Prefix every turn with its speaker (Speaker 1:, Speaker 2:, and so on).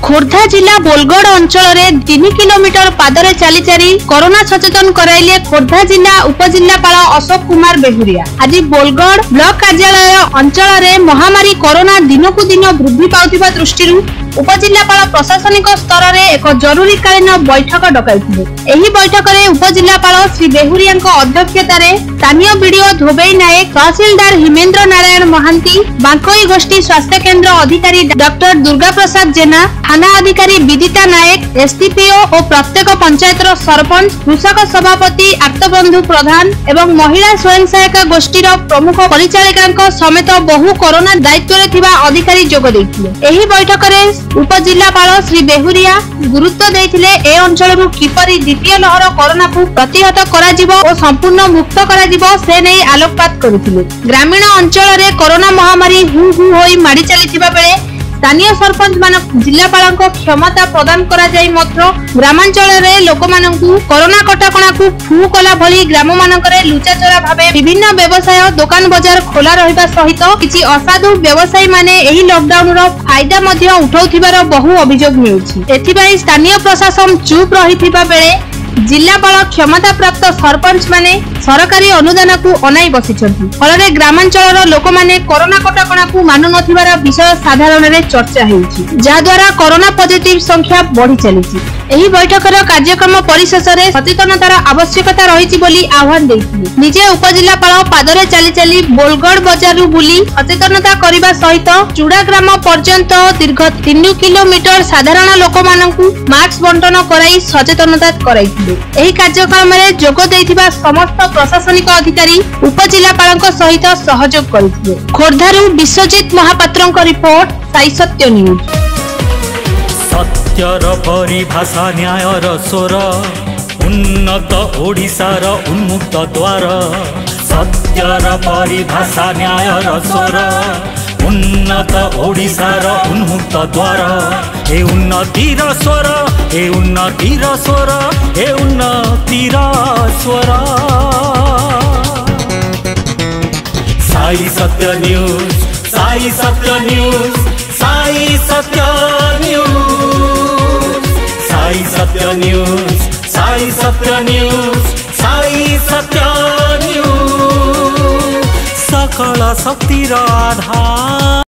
Speaker 1: खोर्धा जिला बोलगड़ अंचल 3 किलोमीटर पादरे चली चली कोरोना सचेतन कराइले खोर्धा जिला उपजिल्लापाल अशोक कुमार बेहुरिया। आज बोलगड़ ब्लॉक कार्यालय अंचल महामारी कोरोना दिनकु दिन वृद्धि पाउथिबा दृष्टि उपजिल्लापाल प्रशासनिक स्तर में एक जरूरीकालीन बैठक डकाइथिले। एही बैठक में उपजिल्लापाल श्री बेहुरिया अध्यक्षतार स्थानीय बीडीओ धोबई नायक, तहसीलदार हिमेंद्र नारायण महांती, बांकोई गोष्ठी स्वास्थ्य केन्द्र अधिकारी डॉक्टर दुर्गा प्रसाद जेना, थाना अधिकारी विदिता नायक, एसडीपीओ और प्रत्येक पंचायत सरपंच, कृषक सभापति आर्तबंधु प्रधान एवं महिला स्वयं सहायता गोष्ठी प्रमुख परिचालिका समेत बहु कोरोना दायित्व अधिकारी जोग देइथिले। एही बैठक में उपजिल्लापाल श्री बेहुरिया गुरुत्व देइथिले ए अंचल किपरि द्वितीय लहर कोरोना को प्रतिहत कराजिबो और संपूर्ण मुक्त कराजिबो से नै आलोकपात करिथिले। ग्रामीण अंचल रे कोरोना महामारी हु हु होई माडी चलीथिबा बेले स्थानीय सरपंच मान जिल्लापाल क्षमता प्रदान करा जाई मात्र ग्रामांचल रे लोक मानकु कोरोना कटकणा को फू कला भली ग्राम मानकरे लुचाचोरा भाबे विभिन्न व्यवसाय दुकान बाजार खोला रहिबा सहित किछि असाधु व्यवसायी माने एही लॉकडाउन रो फायदा मध्ये उठाउथिबार बहु अभियोग मिलुछि। एथिबाई स्थानीय प्रशासन चुप रहिथिबा बेले जिल्लापाल क्षमता प्राप्त सरपंच माने सरकारी अनुदान को अनाई बसिछंती। फलरे ग्रामांचल लोक माने कोरोना कटकणा को मानु नथिबार विषय साधारण रे चर्चा हेउछि, जा द्वारा कोरोना पॉजिटिव संख्या बढ़ी चलीछि। एही बैठकर कार्यक्रम परिशेष रे सचेतनतार आवश्यकता रहिछि बोली आह्वान दैथिले। निजे उपजिल्लापाल पादरे चली चली बोलगड़ बजारु बुली सचेतनता करिबा सहित चूड़ा ग्राम पर्यंत दीर्घ 3 किलोमीटर साधारण लोक मानकु मास्क बंटन कराई सचेतनता कराइथिले। एही कार्यक्रम में जोग देइथिबा समस्त प्रशासनिक अधिकारी उपजिल्लापाल सहित सहयोग करथिले। खोर्धारू विश्वजित महापात्रଙ୍କ रिपोर्ट साई सत्य न्यूज।
Speaker 2: सत्यर परिभाषा न्यायर स्वर उन्नत ओडिशार उन्मुक्त द्वार। सत्यर परिभाषा न्यायर स्वर उन्नत ओडिशार उन्मुक्त द्वार। ए उन्नतिर स्वर, ए उन्नतिर स्वर, ए उन्नतिर स्वर। Sai Satya news, Sai Satya news, Sai Satya news, Sai Satya news, Sai Satya news, Sai Satya news. सकल शक्तिर आधार।